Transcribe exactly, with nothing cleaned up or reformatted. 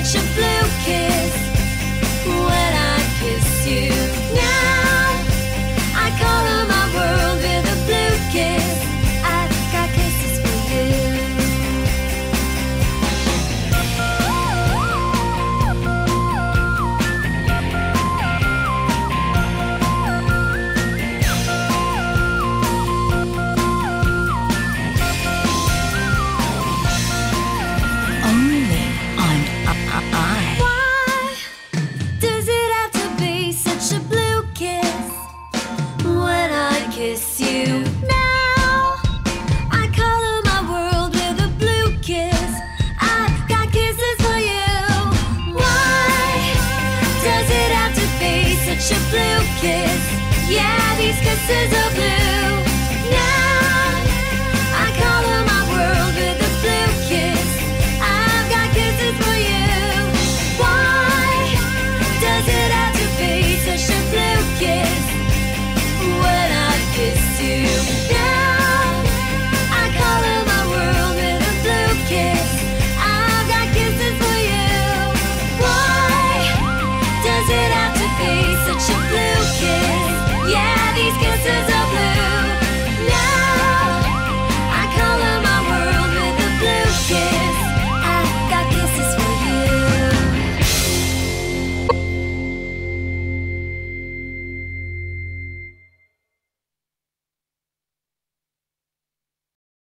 such a blue kiss when I kiss you. Now I color my world with a blue kiss. I've got kisses for you. Only on I. Why does it have to be such a blue kiss when I kiss you? Now I color my world with a blue kiss. I've got kisses for you. Why does it have to be such a blue kiss? Yeah, these kisses are blue.